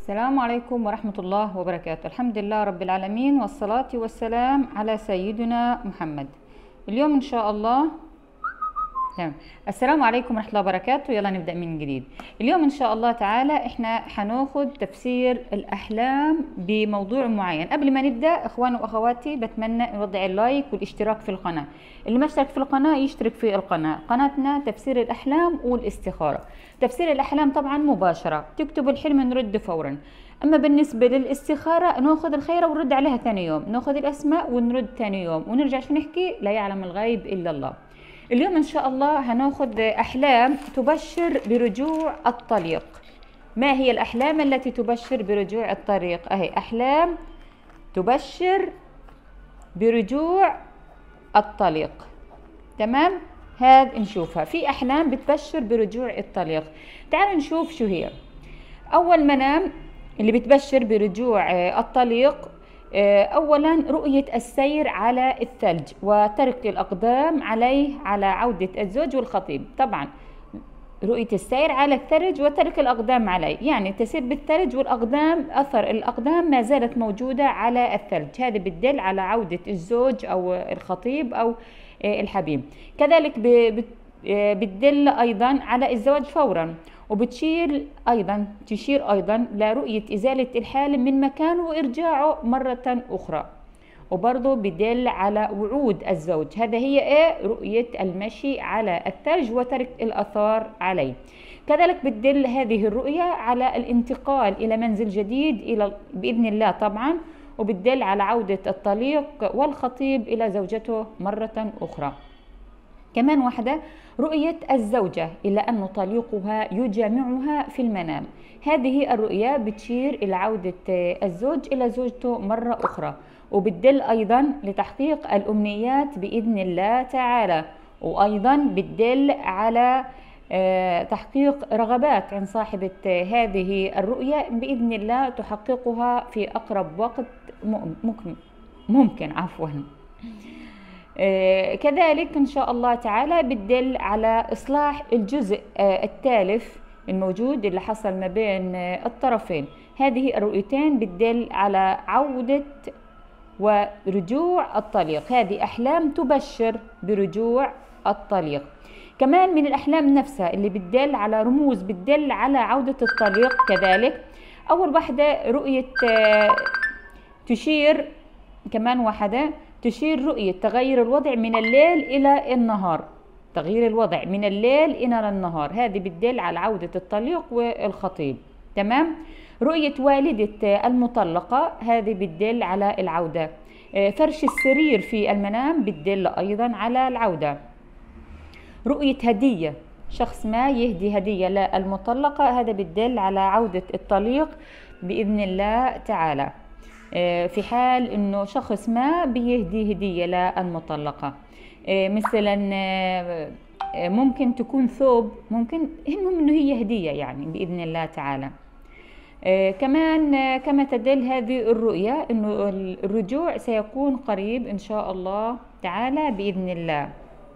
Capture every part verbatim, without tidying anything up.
السلام عليكم ورحمة الله وبركاته. الحمد لله رب العالمين، والصلاة والسلام على سيدنا محمد. اليوم إن شاء الله تمام. السلام عليكم ورحمة الله وبركاته. يلا نبدأ من جديد. اليوم إن شاء الله تعالى إحنا حناخد تفسير الأحلام بموضوع معين. قبل ما نبدأ إخواني وأخواتي بتمنى نوضع اللايك والاشتراك في القناة. اللي ما اشترك في القناة يشترك في القناة. قناتنا تفسير الأحلام والاستخارة. تفسير الأحلام طبعا مباشرة، تكتبوا الحلم نرد فورا. أما بالنسبة للاستخارة ناخذ الخيرة ونرد عليها ثاني يوم، ناخذ الأسماء ونرد ثاني يوم، ونرجع شو نحكي؟ لا يعلم الغيب إلا الله. اليوم إن شاء الله هناخد أحلام تبشر برجوع الطليق. ما هي الأحلام التي تبشر برجوع الطريق؟ أهي أحلام تبشر برجوع الطليق. تمام؟ هذا نشوفها في أحلام بتبشر برجوع الطليق. تعالوا نشوف شو هي. أول منام اللي بتبشر برجوع الطليق، أولا رؤية السير على الثلج وترك الأقدام عليه على عودة الزوج والخطيب. طبعا رؤية السير على الثلج وترك الأقدام عليه، يعني تسير بالثلج والأقدام، أثر الأقدام ما زالت موجودة على الثلج، هذا بتدل على عودة الزوج أو الخطيب أو الحبيب. كذلك بتدل أيضا على الزواج فورا، وبتشير أيضا تشير أيضا لرؤية إزالة الحالم من مكانه وإرجاعه مرة أخرى، وبرضه بدل على وعود الزوج. هذا هي إيه؟ رؤية المشي على الثلج وترك الآثار عليه. كذلك بتدل هذه الرؤية على الانتقال إلى منزل جديد إلى بإذن الله طبعا، وبتدل على عودة الطليق والخطيب إلى زوجته مرة أخرى. كمان واحدة رؤية الزوجة إلى أن طليقها يجامعها في المنام. هذه الرؤية بتشير إلى عودة الزوج إلى زوجته مرة أخرى، وبتدل أيضا لتحقيق الأمنيات بإذن الله تعالى، وأيضا بتدل على تحقيق رغبات عن صاحبة هذه الرؤية بإذن الله تحققها في أقرب وقت ممكن, ممكن عفوا. آه كذلك إن شاء الله تعالى بتدل على إصلاح الجزء آه التالف الموجود اللي حصل ما بين آه الطرفين. هذه الرؤيتين بتدل على عودة ورجوع الطليق. هذه أحلام تبشر برجوع الطليق. كمان من الأحلام نفسها اللي بتدل على رموز بتدل على عودة الطليق كذلك. أول واحدة رؤية آه تشير كمان واحدة تشير رؤية تغير الوضع من الليل إلى النهار، تغيير الوضع من الليل إلى النهار، هذه بتدل على عودة الطليق والخطيب. تمام؟ رؤية والدة المطلقة هذه بتدل على العودة. فرش السرير في المنام بتدل أيضا على العودة. رؤية هدية، شخص ما يهدي هدية للمطلقة، هذا بتدل على عودة الطليق بإذن الله تعالى، في حال انه شخص ما بيهدي هدية للمطلقة. مثلا ممكن تكون ثوب، ممكن المهم انه هي هدية يعني بإذن الله تعالى. كمان كما تدل هذه الرؤية انه الرجوع سيكون قريب ان شاء الله تعالى بإذن الله.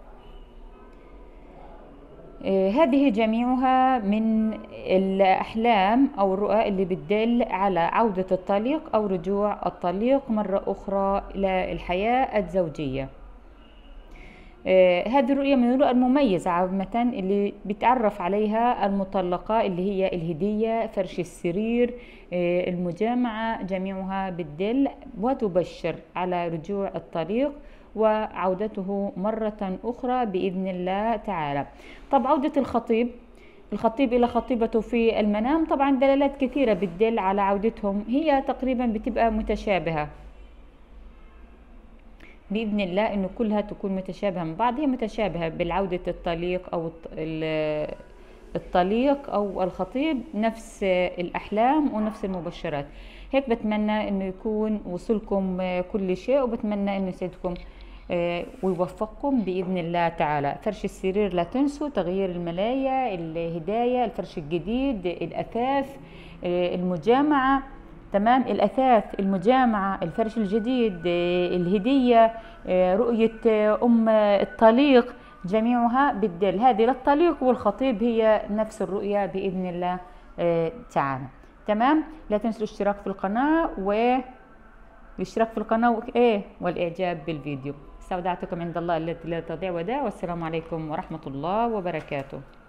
هذه جميعها من الأحلام أو الرؤى اللي بتدل على عودة الطليق أو رجوع الطليق مرة أخرى إلى الحياة الزوجية. هذه الرؤية من الرؤى المميزة عامة اللي بتعرف عليها المطلقة، اللي هي الهدية، فرش السرير، المجامعة، جميعها بتدل وتبشر على رجوع الطليق وعودته مرة أخرى بإذن الله تعالى. طب عودة الخطيب الخطيب إلى خطيبته في المنام، طبعا دلالات كثيرة بتدل على عودتهم، هي تقريبا بتبقى متشابهة بإذن الله، إنه كلها تكون متشابهة من بعض. هي متشابهة بالعودة الطليق أو الطليق أو الخطيب، نفس الأحلام ونفس المبشرات. هيك بتمنى إنه يكون وصلكم كل شيء، وبتمنى إنه يسعدكم ويوفقكم بإذن الله تعالى. فرش السرير لا تنسوا، تغيير الملاية، الهداية، الفرش الجديد، الأثاث، المجامعة. تمام؟ الأثاث، المجامعة، الفرش الجديد، الهدية، رؤية أم الطليق، جميعها بتدل هذه للطليق والخطيب، هي نفس الرؤية بإذن الله تعالى. تمام. لا تنسوا الاشتراك في القناة والاشتراك في القناة وايه والاعجاب بالفيديو. استودعتكم عند الله التي لا تضيع ودائع، والسلام عليكم ورحمة الله وبركاته.